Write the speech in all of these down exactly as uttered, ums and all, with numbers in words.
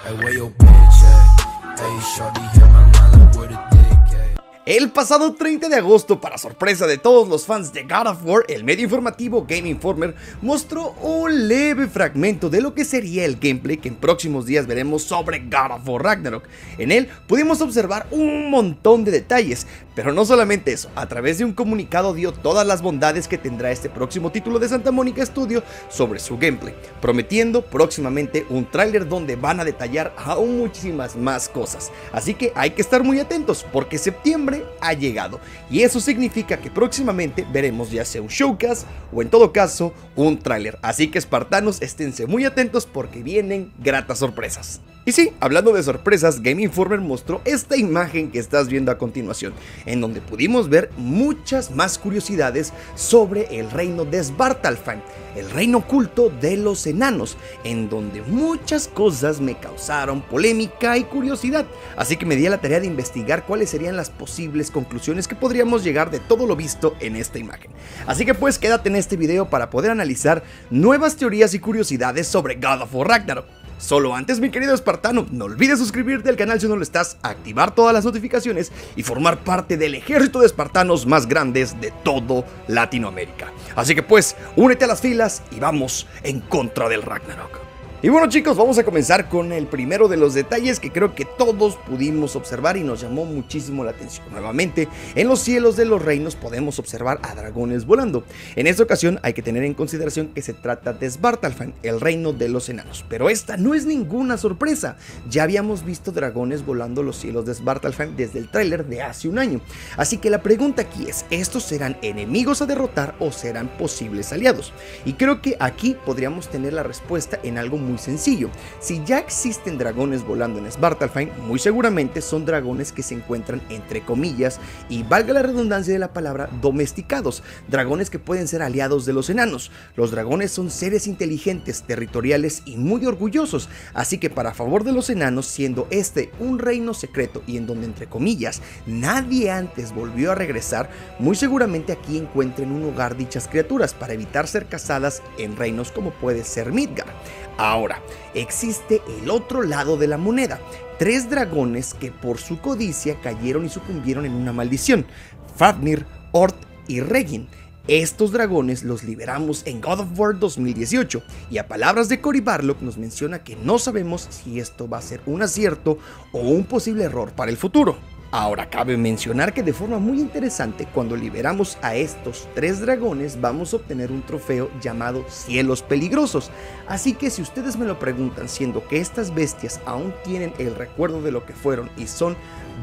Hey, where your bitch at? Hey, shorty, hit my mind like where the dick at? El pasado treinta de agosto, para sorpresa de todos los fans de God of War, el medio informativo Game Informer mostró un leve fragmento de lo que sería el gameplay que en próximos días veremos sobre God of War Ragnarok. En él pudimos observar un montón de detalles, pero no solamente eso, a través de un comunicado dio todas las bondades que tendrá este próximo título de Santa Mónica Studio sobre su gameplay, prometiendo próximamente un tráiler donde van a detallar aún muchísimas más cosas. Así que hay que estar muy atentos porque septiembre ha llegado y eso significa que próximamente veremos ya sea un showcase o en todo caso un tráiler. Así que espartanos, esténse muy atentos porque vienen gratas sorpresas. Y sí, hablando de sorpresas, Game Informer mostró esta imagen que estás viendo a continuación, en donde pudimos ver muchas más curiosidades sobre el reino de Svartalfheim, el reino oculto de los enanos, en donde muchas cosas me causaron polémica y curiosidad, así que me di a la tarea de investigar cuáles serían las posibles conclusiones que podríamos llegar de todo lo visto en esta imagen. Así que pues quédate en este video para poder analizar nuevas teorías y curiosidades sobre God of War Ragnarok. Solo antes, mi querido espartano, no olvides suscribirte al canal si no lo estás, activar todas las notificaciones y formar parte del ejército de espartanos más grandes de todo Latinoamérica. Así que pues, únete a las filas y vamos en contra del Ragnarok. Y bueno chicos, vamos a comenzar con el primero de los detalles que creo que todos pudimos observar y nos llamó muchísimo la atención. Nuevamente, en los cielos de los reinos podemos observar a dragones volando. En esta ocasión hay que tener en consideración que se trata de Svartalfheim, el reino de los enanos. Pero esta no es ninguna sorpresa. Ya habíamos visto dragones volando los cielos de Svartalfheim desde el tráiler de hace un año. Así que la pregunta aquí es, ¿estos serán enemigos a derrotar o serán posibles aliados? Y creo que aquí podríamos tener la respuesta en algo muy Muy sencillo. Si ya existen dragones volando en Svartalfheim, muy seguramente son dragones que se encuentran entre comillas y valga la redundancia de la palabra domesticados, dragones que pueden ser aliados de los enanos. Los dragones son seres inteligentes, territoriales y muy orgullosos, así que para favor de los enanos, siendo este un reino secreto y en donde entre comillas nadie antes volvió a regresar, muy seguramente aquí encuentren un hogar dichas criaturas para evitar ser cazadas en reinos como puede ser Midgard. Ahora, existe el otro lado de la moneda, tres dragones que por su codicia cayeron y sucumbieron en una maldición, Fafnir, Ort y Regin. Estos dragones los liberamos en God of War dos mil dieciocho y a palabras de Cory Barlog nos menciona que no sabemos si esto va a ser un acierto o un posible error para el futuro. Ahora cabe mencionar que de forma muy interesante, cuando liberamos a estos tres dragones vamos a obtener un trofeo llamado Cielos Peligrosos, así que si ustedes me lo preguntan, siendo que estas bestias aún tienen el recuerdo de lo que fueron y son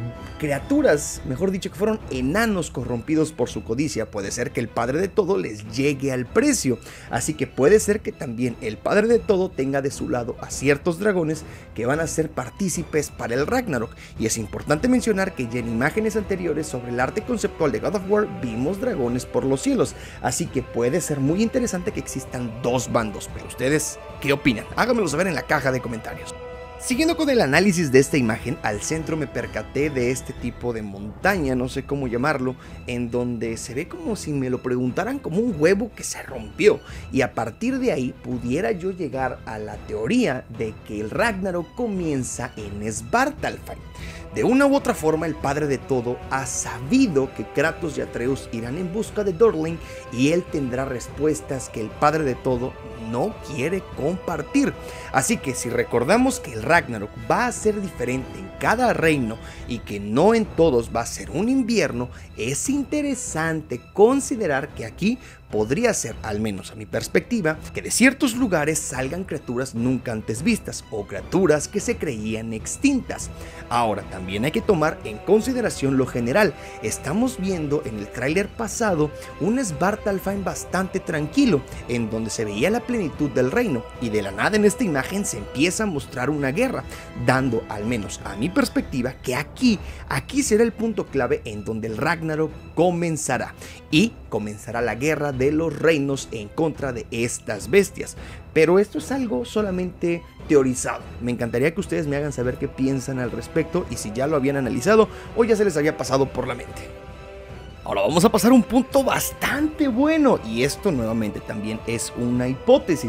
criaturas, mejor dicho que fueron enanos corrompidos por su codicia, puede ser que el padre de todo les llegue al precio, así que puede ser que también el padre de todo tenga de su lado a ciertos dragones que van a ser partícipes para el Ragnarok. Y es importante mencionar que ya en imágenes anteriores sobre el arte conceptual de God of War vimos dragones por los cielos, así que puede ser muy interesante que existan dos bandos. Pero ustedes, ¿qué opinan? Háganmelo saber en la caja de comentarios. Siguiendo con el análisis de esta imagen, al centro me percaté de este tipo de montaña, no sé cómo llamarlo, en donde se ve como si me lo preguntaran como un huevo que se rompió, y a partir de ahí pudiera yo llegar a la teoría de que el Ragnarok comienza en Svartalfheim. De una u otra forma, el padre de todo ha sabido que Kratos y Atreus irán en busca de Durlin y él tendrá respuestas que el padre de todo no quiere compartir. Así que si recordamos que el Ragnarok va a ser diferente en cada reino y que no en todos va a ser un invierno, es interesante considerar que aquí podría ser, al menos a mi perspectiva, que de ciertos lugares salgan criaturas nunca antes vistas o criaturas que se creían extintas. Ahora también hay que tomar en consideración lo general. Estamos viendo en el tráiler pasado un Svartalfheim bastante tranquilo, en donde se veía la plenitud del reino, y de la nada en esta imagen se empieza a mostrar una guerra, dando, al menos a mi perspectiva, que aquí, aquí será el punto clave en donde el Ragnarok comenzará, y comenzará la guerra de los reinos en contra de estas bestias. Pero esto es algo solamente teorizado. Me encantaría que ustedes me hagan saber qué piensan al respecto y si ya lo habían analizado o ya se les había pasado por la mente. Ahora vamos a pasar a un punto bastante bueno, y esto nuevamente también es una hipótesis.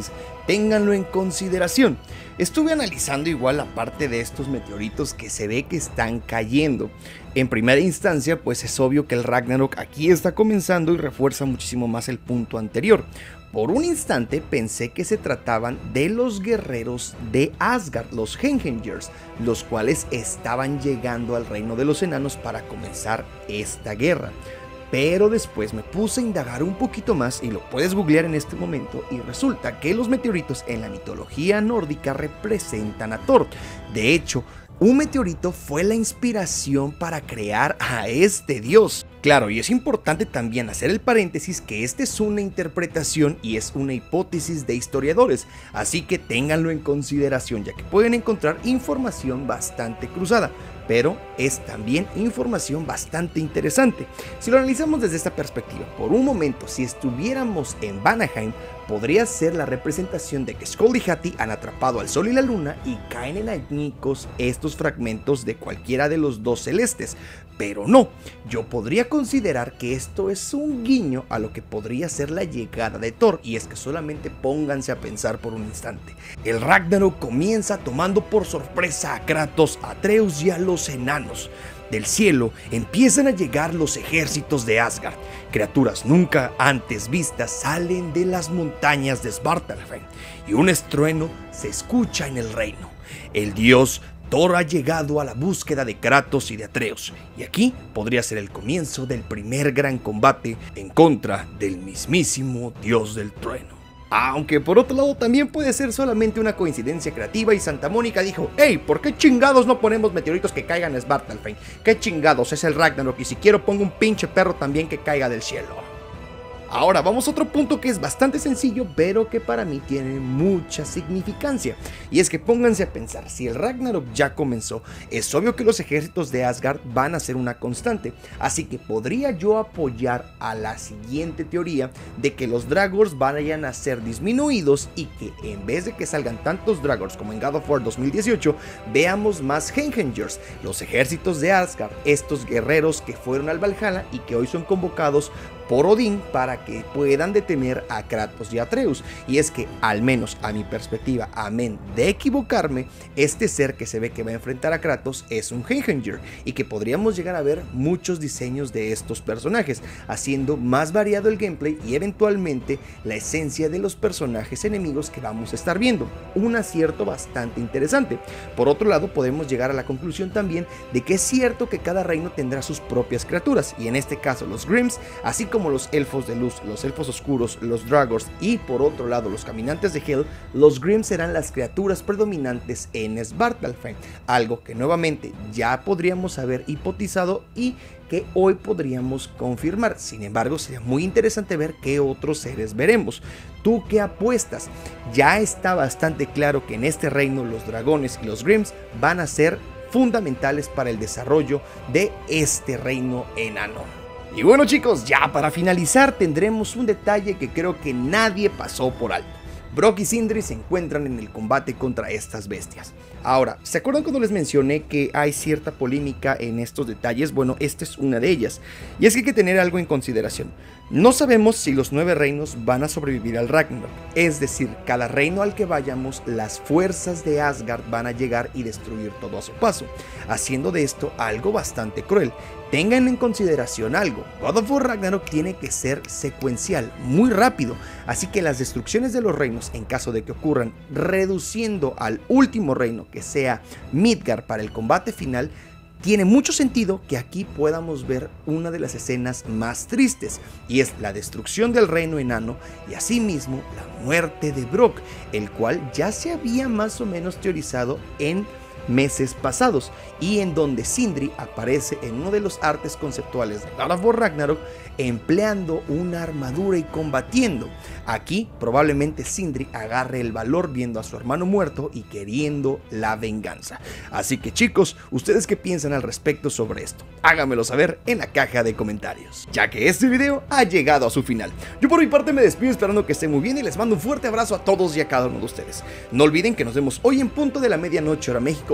ténganlo en consideración. Estuve analizando igual la parte de estos meteoritos que se ve que están cayendo. En primera instancia, pues es obvio que el Ragnarok aquí está comenzando y refuerza muchísimo más el punto anterior. Por un instante pensé que se trataban de los guerreros de Asgard, los Heimdallrs, los cuales estaban llegando al reino de los enanos para comenzar esta guerra. Pero después me puse a indagar un poquito más y lo puedes googlear en este momento y resulta que los meteoritos en la mitología nórdica representan a Thor. De hecho, un meteorito fue la inspiración para crear a este dios. Claro, y es importante también hacer el paréntesis que esta es una interpretación y es una hipótesis de historiadores, así que ténganlo en consideración ya que pueden encontrar información bastante cruzada, pero es también información bastante interesante. Si lo analizamos desde esta perspectiva, por un momento, si estuviéramos en Vanaheim, podría ser la representación de que Skuld y Hati han atrapado al sol y la luna y caen en añicos estos fragmentos de cualquiera de los dos celestes. Pero no, yo podría considerar que esto es un guiño a lo que podría ser la llegada de Thor, y es que solamente pónganse a pensar por un instante. El Ragnarok comienza tomando por sorpresa a Kratos, a Atreus y a los enanos. Del cielo empiezan a llegar los ejércitos de Asgard. Criaturas nunca antes vistas salen de las montañas de Svartalfheim y un estruendo se escucha en el reino. El dios Thor ha llegado a la búsqueda de Kratos y de Atreus, y aquí podría ser el comienzo del primer gran combate en contra del mismísimo dios del trueno. Aunque por otro lado también puede ser solamente una coincidencia creativa y Santa Mónica dijo: hey, ¿por qué chingados no ponemos meteoritos que caigan en Svartalfheim? ¿Qué chingados? Es el Ragnarok y si quiero pongo un pinche perro también que caiga del cielo. Ahora vamos a otro punto que es bastante sencillo, pero que para mí tiene mucha significancia. Y es que pónganse a pensar, si el Ragnarok ya comenzó, es obvio que los ejércitos de Asgard van a ser una constante. Así que podría yo apoyar a la siguiente teoría de que los Dragors vayan a ser disminuidos y que en vez de que salgan tantos Dragors como en God of War dos mil dieciocho, veamos más Heimdallrs, los ejércitos de Asgard, estos guerreros que fueron al Valhalla y que hoy son convocados por Odín para que puedan detener a Kratos y a Atreus. Y es que, al menos a mi perspectiva, amén de equivocarme, este ser que se ve que va a enfrentar a Kratos es un Heimdall y que podríamos llegar a ver muchos diseños de estos personajes, haciendo más variado el gameplay y eventualmente la esencia de los personajes enemigos que vamos a estar viendo. Un acierto bastante interesante. Por otro lado, podemos llegar a la conclusión también de que es cierto que cada reino tendrá sus propias criaturas, y en este caso los Grimms, así como los elfos de luz, los elfos oscuros, los Dragors y por otro lado los caminantes de Hel, los Grimm serán las criaturas predominantes en Svartalfheim, algo que nuevamente ya podríamos haber hipotizado y que hoy podríamos confirmar. Sin embargo, sería muy interesante ver qué otros seres veremos. ¿Tú qué apuestas? Ya está bastante claro que en este reino los dragones y los Grimms van a ser fundamentales para el desarrollo de este reino enano. Y bueno chicos, ya para finalizar tendremos un detalle que creo que nadie pasó por alto. Brock y Sindri se encuentran en el combate contra estas bestias. Ahora, ¿se acuerdan cuando les mencioné que hay cierta polémica en estos detalles? Bueno, esta es una de ellas. Y es que hay que tener algo en consideración. No sabemos si los nueve reinos van a sobrevivir al Ragnarok. Es decir, cada reino al que vayamos, las fuerzas de Asgard van a llegar y destruir todo a su paso, haciendo de esto algo bastante cruel. Tengan en consideración algo, God of War Ragnarok tiene que ser secuencial, muy rápido, así que las destrucciones de los reinos, en caso de que ocurran, reduciendo al último reino que sea Midgard para el combate final, tiene mucho sentido que aquí podamos ver una de las escenas más tristes, y es la destrucción del reino enano y asimismo la muerte de Brock, el cual ya se había más o menos teorizado en meses pasados y en donde Sindri aparece en uno de los artes conceptuales de God of War Ragnarok empleando una armadura y combatiendo. Aquí probablemente Sindri agarre el valor viendo a su hermano muerto y queriendo la venganza. Así que chicos, ¿ustedes qué piensan al respecto sobre esto? Háganmelo saber en la caja de comentarios, ya que este video ha llegado a su final. Yo por mi parte me despido esperando que estén muy bien y les mando un fuerte abrazo a todos y a cada uno de ustedes. No olviden que nos vemos hoy en punto de la medianoche hora México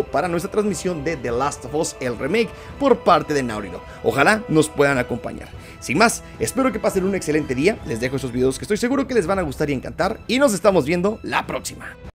para nuestra transmisión de The Last of Us, el remake, por parte de Naughty Dog. Ojalá nos puedan acompañar. Sin más, espero que pasen un excelente día, les dejo esos videos que estoy seguro que les van a gustar y encantar, y nos estamos viendo la próxima.